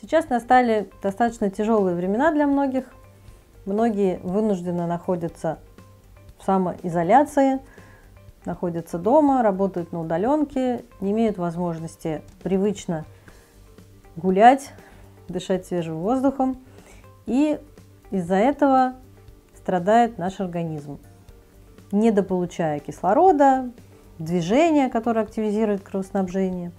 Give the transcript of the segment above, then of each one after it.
Сейчас настали достаточно тяжелые времена для многих. Многие вынуждены находятся в самоизоляции, находятся дома, работают на удаленке, не имеют возможности привычно гулять, дышать свежим воздухом. И из-за этого страдает наш организм, недополучая кислорода, движения, которое активизирует кровоснабжение.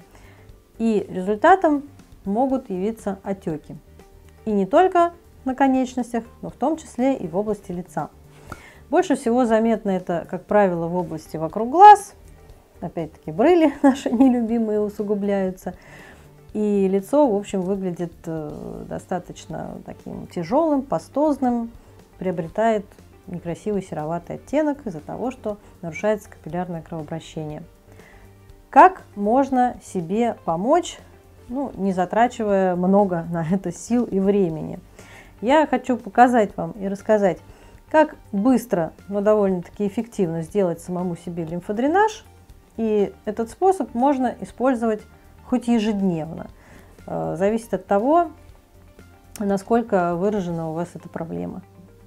И результатом могут явиться отеки. И не только на конечностях, но в том числе и в области лица. Больше всего заметно это, как правило, в области вокруг глаз. Опять-таки брыли наши нелюбимые усугубляются. И лицо, в общем, выглядит достаточно таким тяжелым, пастозным, приобретает некрасивый сероватый оттенок из-за того, что нарушается капиллярное кровообращение. Как можно себе помочь, не затрачивая много на это сил и времени? Я хочу показать вам и рассказать, как быстро, но довольно-таки эффективно сделать самому себе лимфодренаж. И этот способ можно использовать хоть ежедневно. Зависит от того, насколько выражена у вас эта проблема.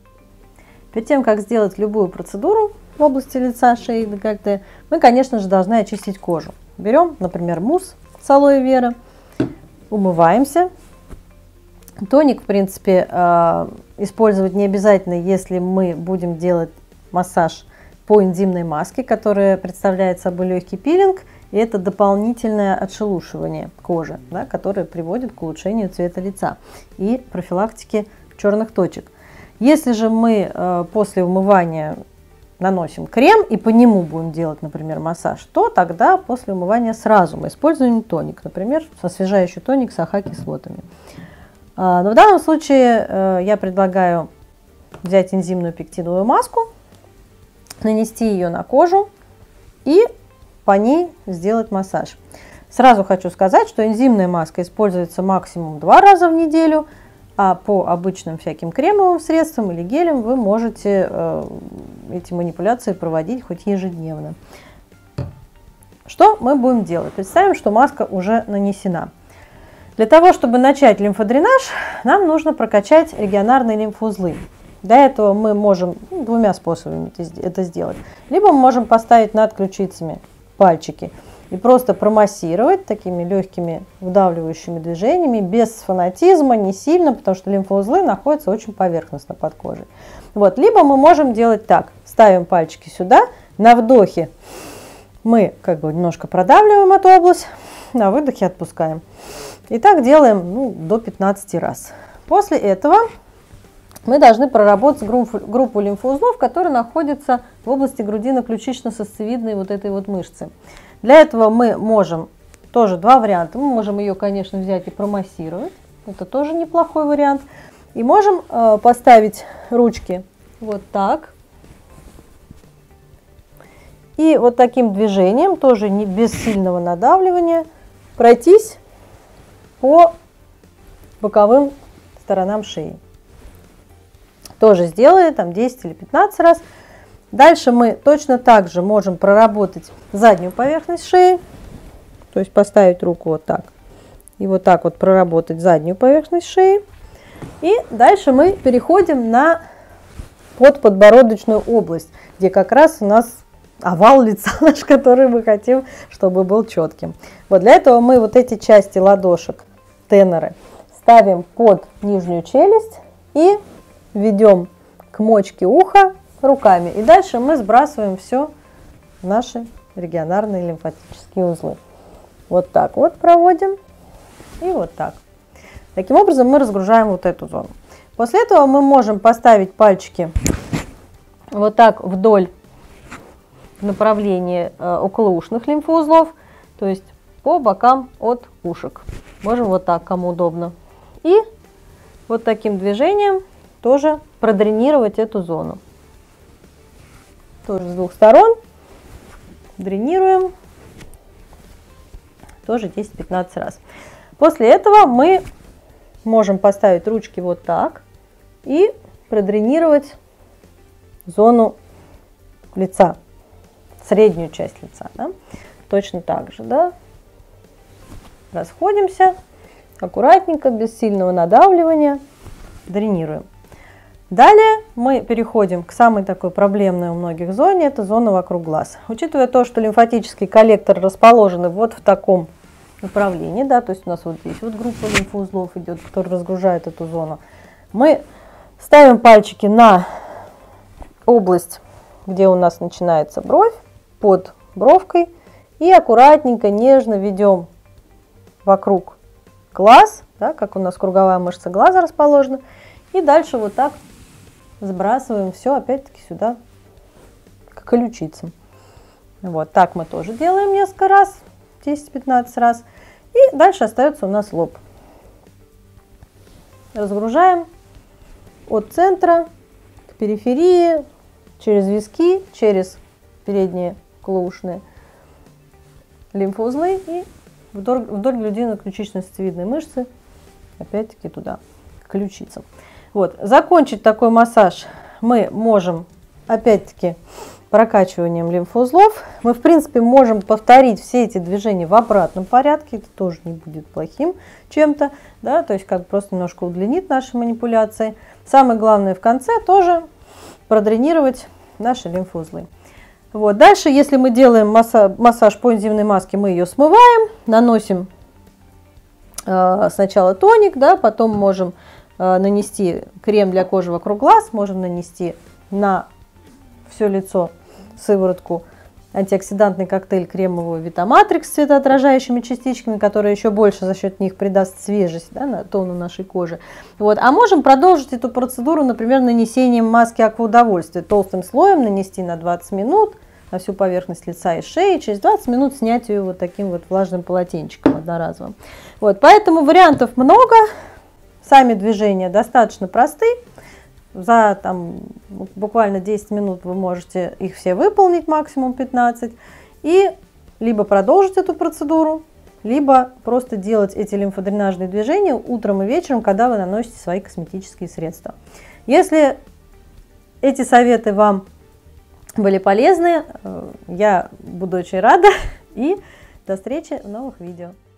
Перед тем, как сделать любую процедуру в области лица, шеи, декольте, мы, конечно же, должны очистить кожу. Берем, например, мусс с алоэ вера, умываемся. Тоник, в принципе, использовать не обязательно, если мы будем делать массаж по энзимной маске, которая представляет собой легкий пилинг, и это дополнительное отшелушивание кожи, которое приводит к улучшению цвета лица и профилактике черных точек. Если же мы после умывания наносим крем и по нему будем делать, например, массаж, то тогда после умывания сразу мы используем тоник, например, освежающий тоник с АХ-кислотами. Но в данном случае я предлагаю взять энзимную пектиновую маску, нанести ее на кожу и по ней сделать массаж. Сразу хочу сказать, что энзимная маска используется максимум 2 раза в неделю, а по обычным всяким кремовым средствам или гелям вы можете эти манипуляции проводить хоть ежедневно. Что мы будем делать? Представим, что маска уже нанесена. Для того, чтобы начать лимфодренаж, нам нужно прокачать регионарные лимфоузлы. Для этого мы можем двумя способами это сделать. Либо мы можем поставить над ключицами пальчики и просто промассировать такими легкими вдавливающими движениями, без фанатизма, не сильно, потому что лимфоузлы находятся очень поверхностно под кожей. Либо мы можем делать так. Ставим пальчики сюда, на вдохе мы немножко продавливаем эту область, на выдохе отпускаем. И так делаем до 15 раз. После этого мы должны проработать группу лимфоузлов, которые находятся в области грудино-ключично-сосцевидной этой мышцы. Для этого мы можем, тоже два варианта, мы можем ее, конечно, взять и промассировать, это тоже неплохой вариант. И можем поставить ручки вот так. И вот таким движением, тоже не без сильного надавливания, пройтись по боковым сторонам шеи. Тоже сделали 10 или 15 раз. Дальше мы точно так же можем проработать заднюю поверхность шеи, то есть поставить руку вот так и вот так проработать заднюю поверхность шеи. И дальше мы переходим на подподбородочную область, где как раз у нас овал лица наш, который мы хотим, чтобы был четким. Для этого мы эти части ладошек, теноры, ставим под нижнюю челюсть и ведем к мочке уха руками. И дальше мы сбрасываем все в наши регионарные лимфатические узлы. Вот так проводим и вот так. Таким образом мы разгружаем эту зону. После этого мы можем поставить пальчики вот так вдоль направления околоушных лимфоузлов, то есть по бокам от ушек. Можем вот так, кому удобно. И вот таким движением тоже продренировать эту зону. Тоже с двух сторон дренируем. Тоже 10-15 раз. После этого мы можем поставить ручки вот так и продренировать зону лица, среднюю часть лица. Точно так же. Расходимся, аккуратненько, без сильного надавливания дренируем. Далее мы переходим к самой такой проблемной у многих зоне, это зона вокруг глаз. Учитывая то, что лимфатические коллекторы расположены вот в таком направлении, да, то есть у нас вот здесь вот группа лимфоузлов идет, которая разгружает эту зону, мы ставим пальчики на область, где у нас начинается бровь, под бровкой, и аккуратненько, нежно ведем вокруг глаз, да, как у нас круговая мышца глаза расположена, и дальше вот так сбрасываем все опять-таки сюда, к ключицам. Вот так мы тоже делаем несколько раз, 10-15 раз. И дальше остается у нас лоб. Разгружаем от центра к периферии, через виски, через передние клоушные лимфоузлы и вдоль грудино-ключично-сосцевидной мышцы, опять-таки туда, к ключицам. Вот. Закончить такой массаж мы можем, опять-таки, прокачиванием лимфоузлов. Мы, в принципе, можем повторить все эти движения в обратном порядке, это тоже не будет плохим чем-то, да, то есть как просто немножко удлинит наши манипуляции. Самое главное в конце тоже продренировать наши лимфоузлы. Вот. Дальше, если мы делаем массаж по энзимной маске, мы ее смываем, наносим сначала тоник, да, потом можем нанести крем для кожи вокруг глаз, можем нанести на все лицо сыворотку антиоксидантный коктейль кремовую Витаматрикс с цветоотражающими частичками, которая еще больше за счет них придаст свежесть, да, на тону нашей кожи. Вот. А можем продолжить эту процедуру, например, нанесением маски акваудовольствия. Толстым слоем нанести на 20 минут на всю поверхность лица и шеи, через 20 минут снять ее вот таким вот влажным полотенчиком одноразовым. Вот. Поэтому вариантов много, сами движения достаточно просты. За буквально 10 минут вы можете их все выполнить, максимум 15. И либо продолжить эту процедуру, либо просто делать эти лимфодренажные движения утром и вечером, когда вы наносите свои косметические средства. Если эти советы вам были полезны, я буду очень рада. И до встречи в новых видео.